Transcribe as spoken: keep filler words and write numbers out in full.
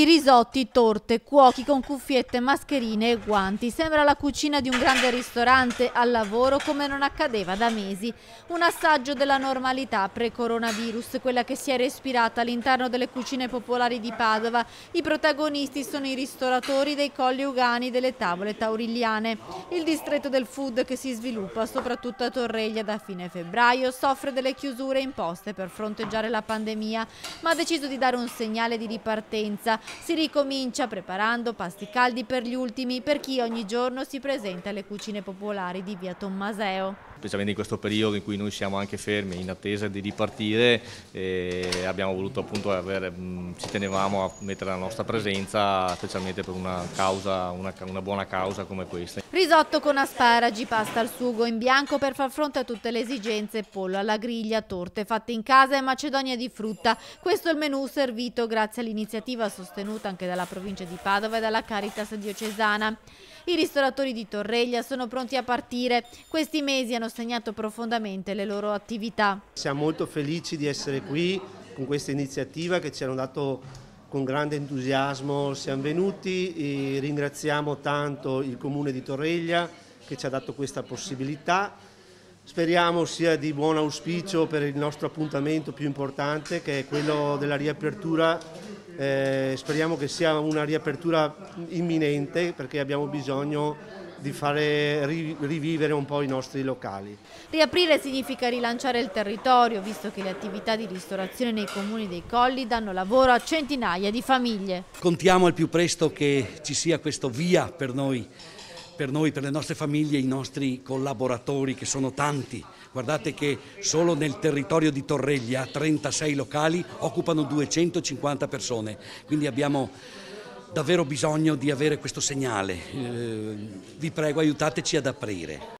risotti, torte, cuochi con cuffiette, mascherine e guanti. Sembra la cucina di un grande ristorante al lavoro come non accadeva da mesi. Un assaggio della normalità pre-coronavirus, quella che si è respirata all'interno delle cucine popolari di Padova. I protagonisti sono i ristoratori dei Colli Ugani delle tavole taurigliane. Il distretto del food, che si sviluppa soprattutto a Torreglia da fine febbraio, soffre delle chiusure imposte per fronteggiare la pandemia, ma ha deciso di dare un segnale di ripartenza. Si ricomincia preparando pasti caldi per gli ultimi, per chi ogni giorno si presenta alle cucine popolari di via Tommaseo. Specialmente in questo periodo in cui noi siamo anche fermi in attesa di ripartire, eh, abbiamo voluto appunto avere, mh, ci tenevamo a mettere la nostra presenza, specialmente per una causa, una, una buona causa come questa. Risotto con asparagi, pasta al sugo in bianco per far fronte a tutte le esigenze, pollo alla griglia, torte fatte in casa e macedonia di frutta. Questo è il menù servito grazie all'iniziativa sostenuta anche dalla provincia di Padova e dalla Caritas diocesana. I ristoratori di Torreglia sono pronti a partire. Questi mesi hanno segnato profondamente le loro attività. Siamo molto felici di essere qui con questa iniziativa che ci hanno dato con grande entusiasmo. Siamo venuti e ringraziamo tanto il Comune di Torreglia che ci ha dato questa possibilità. Speriamo sia di buon auspicio per il nostro appuntamento più importante, che è quello della riapertura. Eh, speriamo che sia una riapertura imminente, perché abbiamo bisogno di fare rivivere un po' i nostri locali. Riaprire significa rilanciare il territorio, visto che le attività di ristorazione nei comuni dei Colli danno lavoro a centinaia di famiglie. Contiamo al più presto che ci sia questo via per noi, per noi, per le nostre famiglie, i nostri collaboratori, che sono tanti. Guardate che solo nel territorio di Torreglia trentasei locali occupano duecentocinquanta persone, quindi abbiamo davvero bisogno di avere questo segnale. Eh, vi prego, aiutateci ad aprire.